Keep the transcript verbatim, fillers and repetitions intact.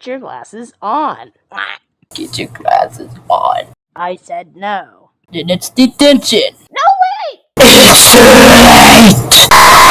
Get your glasses on. Get your glasses on. I said no. Then it's detention. No, wait! It's late!